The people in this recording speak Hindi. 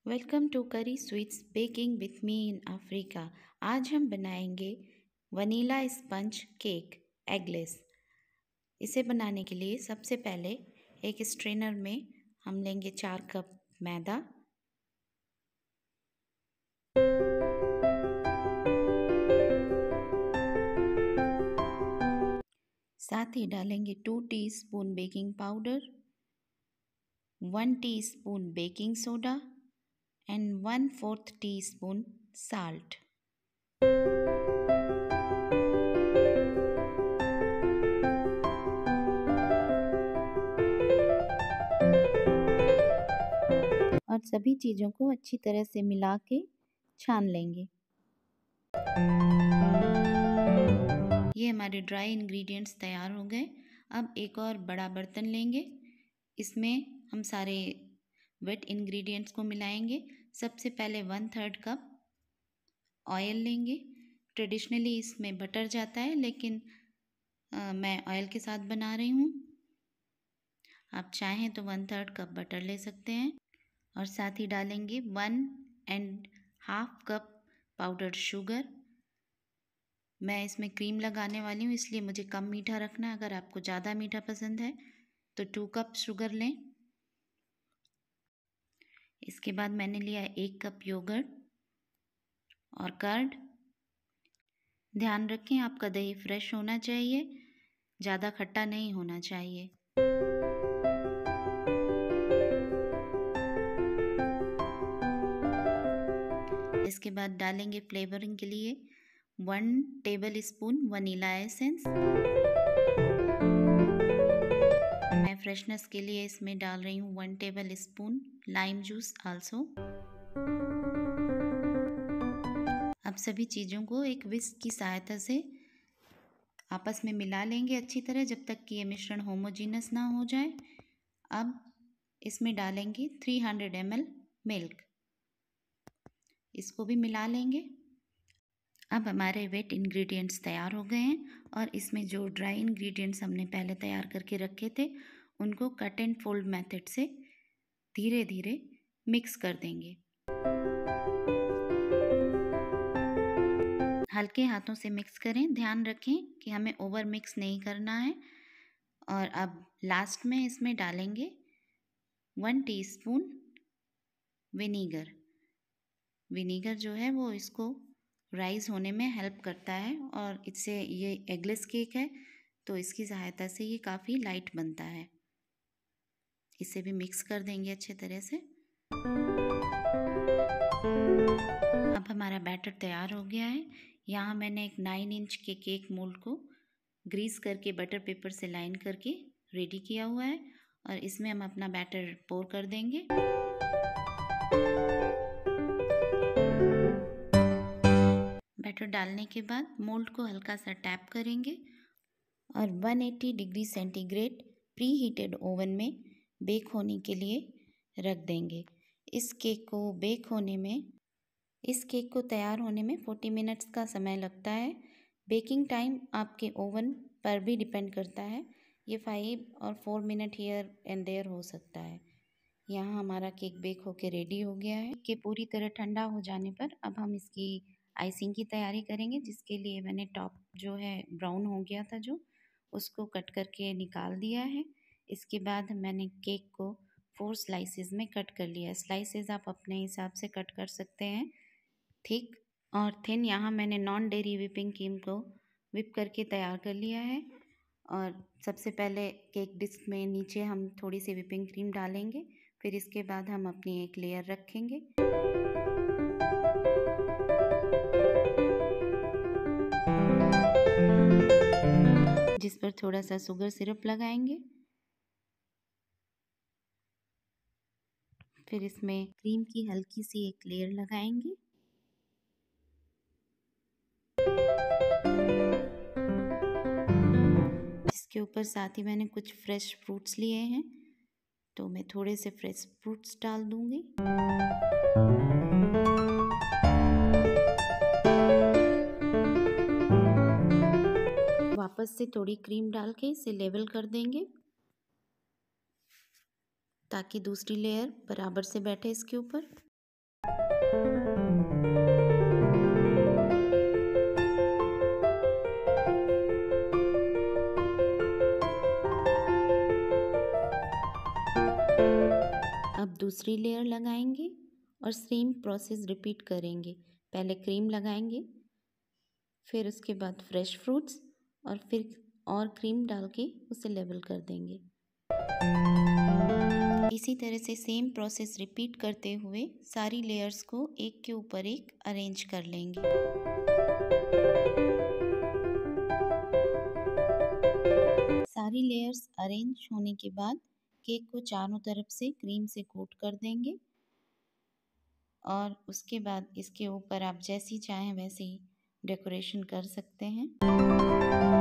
Welcome to curry sweets baking with me in Africa. आज हम बनाएंगे वनीला स्पंज केक एगलेस। इसे बनाने के लिए सबसे पहले एक स्ट्रेनर में हम लेंगे 4 कप मैदा, साथ ही डालेंगे 2 teaspoon baking powder, 1 teaspoon baking soda and 1/4 teaspoon salt. और सभी चीज़ों को अच्छी तरह से मिला के छान लेंगे। ये हमारे ड्राई इंग्रेडिएंट्स तैयार हो गए। अब एक और बड़ा बर्तन लेंगे, इसमें हम सारे वेट इंग्रेडिएंट्स को मिलाएंगे। सबसे पहले 1/3 कप ऑयल लेंगे। ट्रेडिशनली इसमें बटर जाता है, लेकिन मैं ऑयल के साथ बना रही हूँ। आप चाहें तो 1/3 कप बटर ले सकते हैं। और साथ ही डालेंगे 1.5 कप पाउडर्ड शुगर। मैं इसमें क्रीम लगाने वाली हूँ, इसलिए मुझे कम मीठा रखना है। अगर आपको ज़्यादा मीठा पसंद है तो 2 कप शुगर लें। इसके बाद मैंने लिया 1 कप योगर्ट और कर्ड। ध्यान रखें आपका दही फ्रेश होना चाहिए, ज़्यादा खट्टा नहीं होना चाहिए। इसके बाद डालेंगे फ्लेवरिंग के लिए 1 टेबल स्पून वनीला एसेंस। मैं फ्रेशनेस के लिए इसमें डाल रही हूँ 1 tablespoon lime juice also. अब सभी चीज़ों को एक विस्क की सहायता से आपस में मिला लेंगे अच्छी तरह, जब तक कि ये मिश्रण होमोजीनस ना हो जाए। अब इसमें डालेंगे 300 ml मिल्क, इसको भी मिला लेंगे। अब हमारे वेट इंग्रेडिएंट्स तैयार हो गए हैं और इसमें जो ड्राई इंग्रेडिएंट्स हमने पहले तैयार करके रखे थे उनको कट एंड फोल्ड मेथड से धीरे धीरे मिक्स कर देंगे। हल्के हाथों से मिक्स करें, ध्यान रखें कि हमें ओवर मिक्स नहीं करना है। और अब लास्ट में इसमें डालेंगे 1 टीस्पून विनीगर। विनीगर जो है वो इसको राइज होने में हेल्प करता है, और इससे ये एगलेस केक है तो इसकी सहायता से ये काफ़ी लाइट बनता है। इसे भी मिक्स कर देंगे अच्छे तरह से। अब हमारा बैटर तैयार हो गया है। यहाँ मैंने एक 9 इंच के केक मोल्ड को ग्रीस करके बटर पेपर से लाइन करके रेडी किया हुआ है, और इसमें हम अपना बैटर पोर कर देंगे। बैटर डालने के बाद मोल्ड को हल्का सा टैप करेंगे और 180 degree centigrade preheated oven में बेक होने के लिए रख देंगे। इस केक को तैयार होने में 40 मिनट्स का समय लगता है। बेकिंग टाइम आपके ओवन पर भी डिपेंड करता है, ये 5 और 4 मिनट हियर एंड देयर हो सकता है। यहाँ हमारा केक बेक होके रेडी हो गया है। केक पूरी तरह ठंडा हो जाने पर अब हम इसकी आइसिंग की तैयारी करेंगे, जिसके लिए मैंने टॉप जो है ब्राउन हो गया था जो, उसको कट करके निकाल दिया है। इसके बाद मैंने केक को 4 स्लाइसेस में कट कर लिया है। स्लाइसेस आप अपने हिसाब से कट कर सकते हैं, थिक और थिन। यहाँ मैंने नॉन डेयरी व्हिपिंग क्रीम को व्हिप करके तैयार कर लिया है। और सबसे पहले केक डिश में नीचे हम थोड़ी सी व्हिपिंग क्रीम डालेंगे, फिर इसके बाद हम अपनी एक लेयर रखेंगे। जिस पर थोड़ा सा शुगर सिरप लगाएंगे, फिर इसमें क्रीम की हल्की सी एक लेयर लगाएंगे। इसके ऊपर साथ ही मैंने कुछ फ्रेश फ्रूट्स लिए हैं, तो मैं थोड़े से फ्रेश फ्रूट्स डाल दूंगी। वापस से थोड़ी क्रीम डाल के इसे लेवल कर देंगे, ताकि दूसरी लेयर बराबर से बैठे इसके ऊपर। अब दूसरी लेयर लगाएंगे और सेम प्रोसेस रिपीट करेंगे। पहले क्रीम लगाएंगे, फिर उसके बाद फ्रेश फ्रूट्स और फिर और क्रीम डाल के उसे लेवल कर देंगे। इसी तरह से सेम प्रोसेस रिपीट करते हुए सारी लेयर्स को एक के ऊपर एक अरेंज कर लेंगे। सारी लेयर्स अरेंज होने के बाद केक को चारों तरफ से क्रीम से कोट कर देंगे और उसके बाद इसके ऊपर आप जैसी चाहें वैसी डेकोरेशन कर सकते हैं।